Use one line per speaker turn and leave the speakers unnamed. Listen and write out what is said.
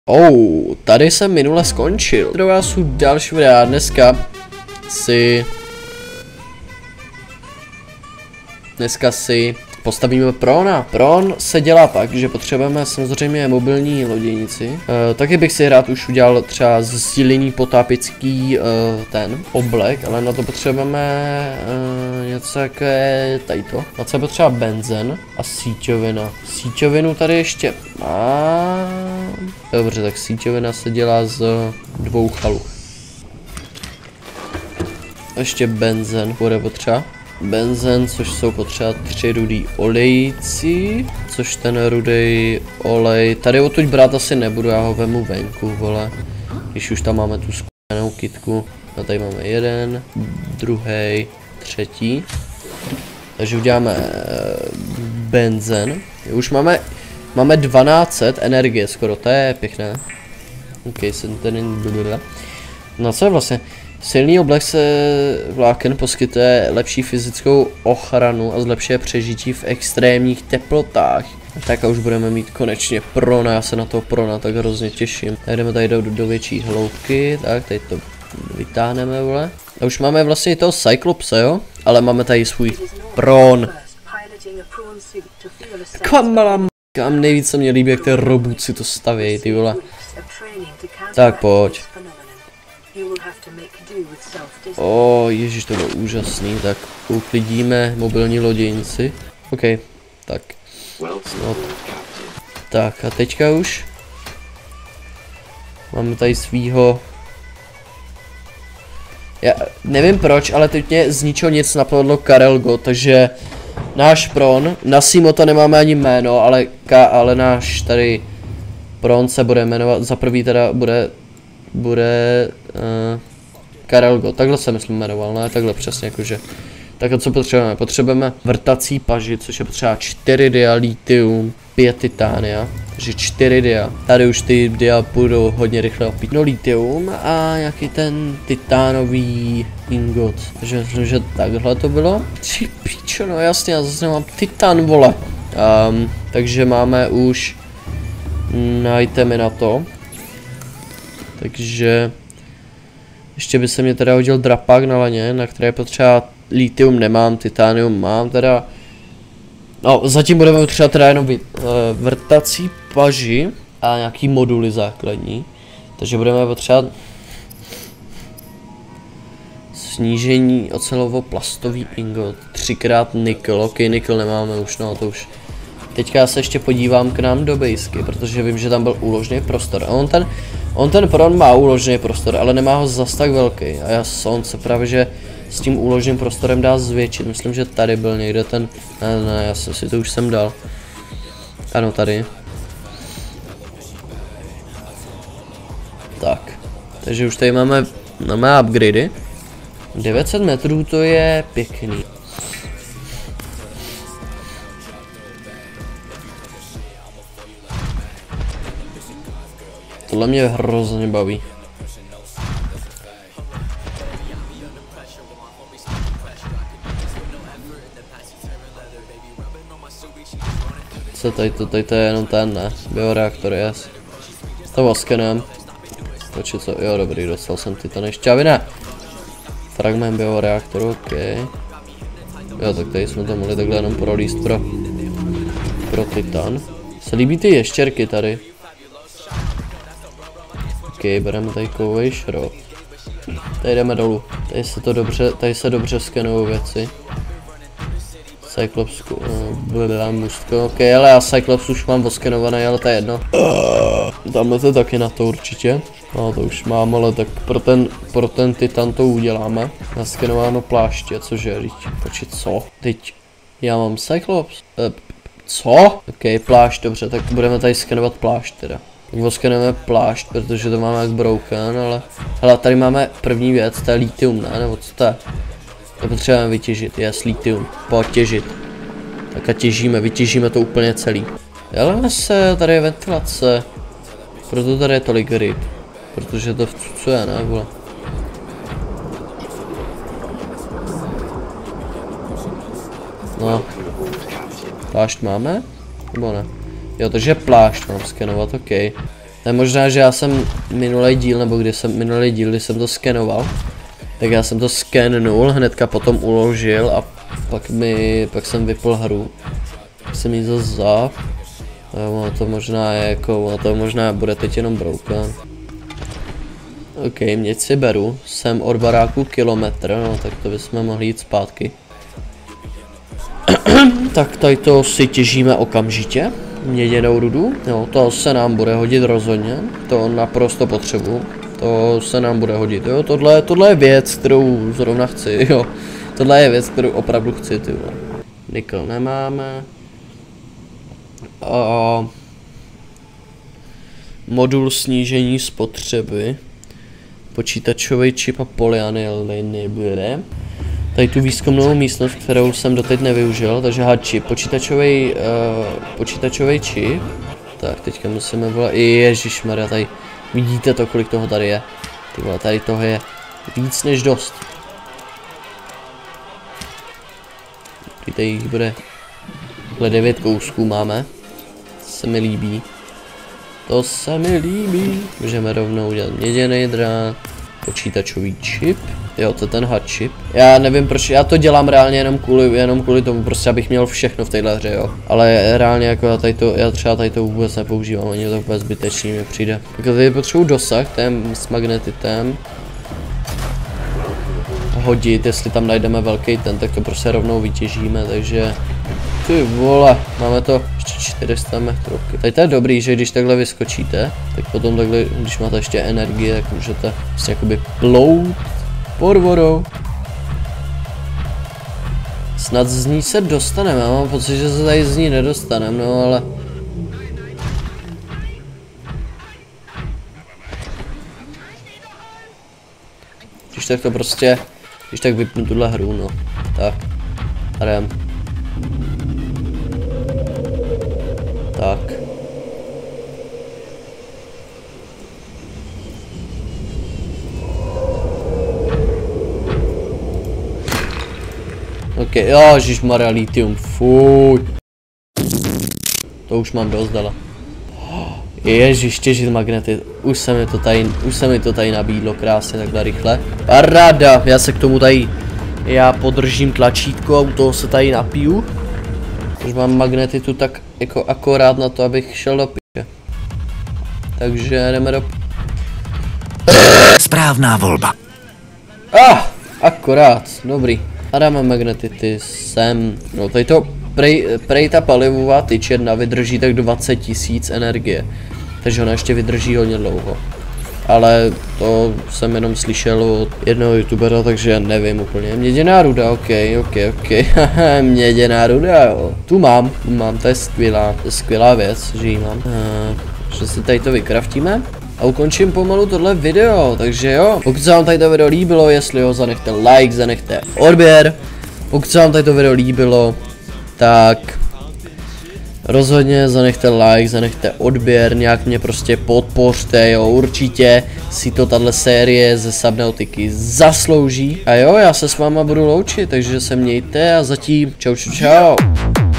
Tady jsem minule skončil. Do vás jsou další videa. Dneska si postavíme prona. Pron se dělá tak, že potřebujeme samozřejmě mobilní loděnici. Taky bych si rád už udělal třeba sdílený potápěcký ten oblek, ale na to potřebujeme něco jako je tadyto. Na co je potřeba benzen a síťovina. Síťovinu tady ještě mám. Dobře, tak síťovina se dělá z 2 chalup. Ještě benzen bude potřeba. Benzen, což jsou potřeba 3 rudý olejci, což ten rudý olej, tady odtud brát asi nebudu, já ho vemu venku, vole, když už tam máme tu skvělenou kytku. A tady máme 1, 2, 3. Takže uděláme benzen. Už máme 1200 energie skoro, to je pěkné. Ok, jsem tady. No co je vlastně? Silný oblek se vláken poskytuje lepší fyzickou ochranu a zlepšuje přežití v extrémních teplotách. Tak a už budeme mít konečně prona, já se na toho prona tak hrozně těším. Tak jdeme tady do větší hloubky, tak tady to vytáhneme, vole. A už máme vlastně toho Cyclopse, jo? Ale máme tady svůj pron. Kam nejvíc se mě líbí, jak ty robůci to stavějí, ty vole. Tak pojď. Ježiš, to bylo úžasný, tak uklidíme mobilní loděnici. OK, tak. Snad. Tak a teďka už máme tady svýho. Já nevím proč, ale teď mě z ničeho nic napadlo Karelgo, takže náš pron, na Simota nemáme ani jméno, ale náš tady pron se bude jmenovat, za prvý teda bude Karelgo, takhle se myslím jmenoval, ne takhle přesně jakože. Tak a co potřebujeme? Potřebujeme vrtací paži, což je potřeba 4 dia litium, 5 titánia, takže 4 dia. Tady už ty dia půjdou hodně rychle opít. No litium a nějaký ten titánový ingot. Takže myslím, že takhle to bylo. Ty píčo, no jasně, já zase nemám titán, vole. Takže máme už itemy na to. Takže ještě by se mě teda hodil drapák na laně, na které potřeba litium nemám, titánium mám teda. No, zatím budeme potřebovat teda jenom vrtací paži a nějaký moduly základní. Takže budeme potřebovat snížení ocelovo-plastový ingot, 3x nikl, ok, nikl nemáme už, no to už. Teďka se ještě podívám k nám do bejsky, protože vím, že tam byl úložný prostor. A on ten pron má úložný prostor, ale nemá ho zas tak velký. A on se právě, že s tím úložným prostorem dá zvětšit. Myslím, že tady byl někde ten. Ne, já jsem si to už sem dal. Ano, tady. Tak. Takže už tady máme upgradey. 900 metrů, to je pěkný. Tohle mě hrozně baví. Co tady to je jenom ten, ne? Bioreaktor, yes. S to voskenem. Počkej, co? Jo, dobrý, dostal jsem titany šťavy, ne. Fragment bioreaktoru, ok. Jo, tak tady jsme to mohli takhle jenom prolíst pro titan. Se líbí ty ještěrky tady. Ok, bereme tady kovový šrob. Tady jdeme dolů. Tady se dobře skenují věci. Cyclops, mustko, ok, ale já Cyclops už mám oskenovaný, ale to je jedno. Dáme to taky na to určitě. No to už mám, ale tak pro ten titan to uděláme. Naskenováno pláště, cože, počkej, co? Teď já mám Cyclops. Co? Ok, plášť, dobře, tak budeme tady skenovat plášť teda. Tak oskenujeme plášť, protože to máme jak broken, ale hele, tady máme první věc, to je litium, ne? Nebo co to je? To potřebujeme vytěžit, jest litium, pojď těžit. Tak a vytěžíme to úplně celý. Ale se, tady je ventilace. Proto tady je tolik ryb. Protože to vcucuje, ne, vole. No. Plášť máme? Nebo ne? Jo, takže plášť mám skenovat, ok. To je možná, že já jsem minulý díl, nebo kdy jsem to skenoval, tak já jsem to skennul, hnedka potom uložil a pak jsem vypl hru. Tak jsem jí zase zap. Ono to možná je jako, ono to možná bude teď jenom broken. OK, měď si beru, jsem od baráku kilometr, no tak to bychom mohli jít zpátky. Tak tady to si těžíme okamžitě, měděnou rudu, jo, to se nám bude hodit rozhodně, to naprosto potřebuji, to se nám bude hodit, jo, tohle je věc, kterou zrovna chci, jo, tohle je věc, kterou opravdu chci, ty vole. Nikl nemáme. Modul snížení spotřeby, počítačový čip a polyanyl nebude. Tady tu výzkumnou místnost, kterou jsem doteď nevyužil, takže hard chip, počítačový čip. Tak teďka musíme volat, ježišmarja, tady vidíte to, kolik toho tady je. Ty vole, tady toho je víc než dost. Tady jich bude 9 kousků máme. Se mi líbí. To se mi líbí. Můžeme rovnou udělat měděný drát, počítačový čip. Jo, to je ten hard chip. Já nevím proč, já to dělám reálně jenom kvůli tomu, prostě abych měl všechno v téhle hře, jo. Ale reálně jako já třeba tady to vůbec nepoužívám, ani to úplně zbytečný mi přijde. Tak tady potřebuji dosah, ten s magnetitem. Hodit, jestli tam najdeme velký ten, tak to prostě rovnou vytěžíme, takže... Ty vole, máme to ještě 400 metrů. Tady to je dobrý, že když takhle vyskočíte, tak potom takhle, když máte ještě energie, tak můžete prostě jakoby plout pod vodou. Snad z ní se dostaneme, já mám pocit, že se tady z ní nedostaneme, no ale... Když tak to prostě, když tak vypnu tuhle hru, no. Tak, jdem. Tak. Ok, ježišmarja, litium, fuj. To už mám dost dala. Ježiš, těžit magnety, už se mi to tady nabídlo krásně takhle rychle. Paráda, já se k tomu tady, já podržím tlačítko a u toho se tady napiju. Už mám magnety tu tak jako akorát na to, abych šel do piče. Takže jdeme do...
Správná volba.
Akorát, dobrý. A dáme magnetity sem. No tady to, prej ta palivová tyč jedna vydrží tak 20 000 energie. Takže ona ještě vydrží hodně dlouho. Ale to jsem jenom slyšel od jednoho youtubera, takže nevím úplně. Měděná ruda, ok. Měděná ruda, jo. Tu mám, to je skvělá věc, že ji mám. Že si tady to vykraftíme. A ukončím pomalu tohle video, takže jo. Pokud se vám tady to video líbilo, jestli ho zanechte like, zanechte odběr. Pokud se vám tady to video líbilo, tak... rozhodně zanechte like, zanechte odběr, nějak mě prostě podpořte, jo, určitě si to tahle série ze Subnautiky zaslouží. A jo, já se s váma budu loučit, takže se mějte a zatím čau.